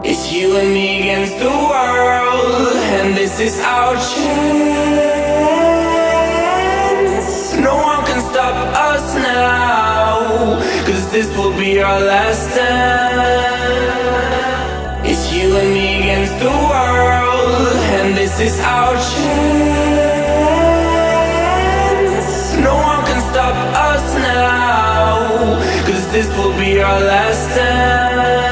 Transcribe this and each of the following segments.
It's you and me against the world, and this is our chance. No one can stop us now, 'cause this will be our last stand. It's you and me against the world, and this is our chance. No one can stop us now, 'cause this will be our last stand.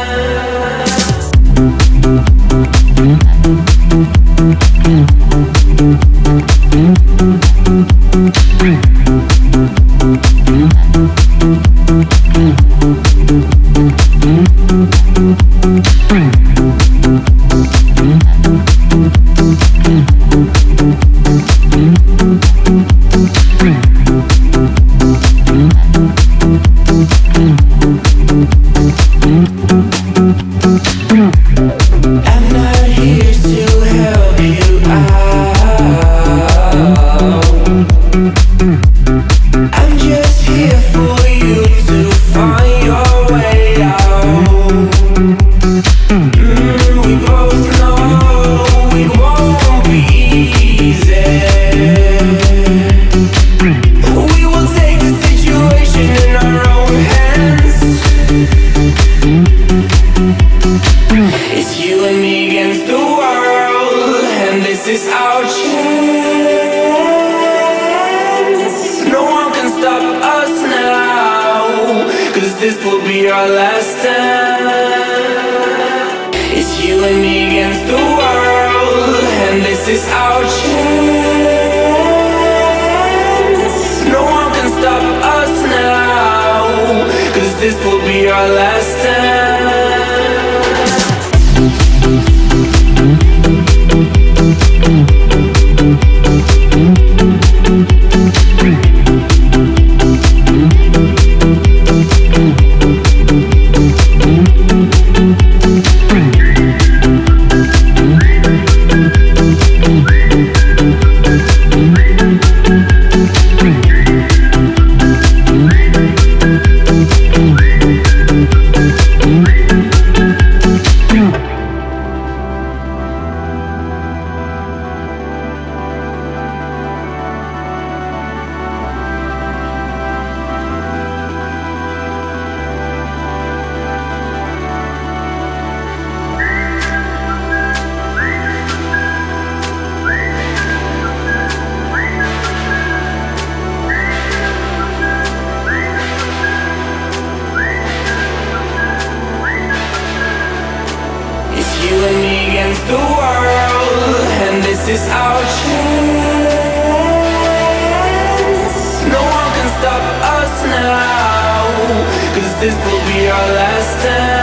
This will be our last stand. It's you and me against the world, and this is our chance. No one can stop us now, 'cause this will be our last stand. The world, and this is our chance. No one can stop us now, 'cause this will be our last stand.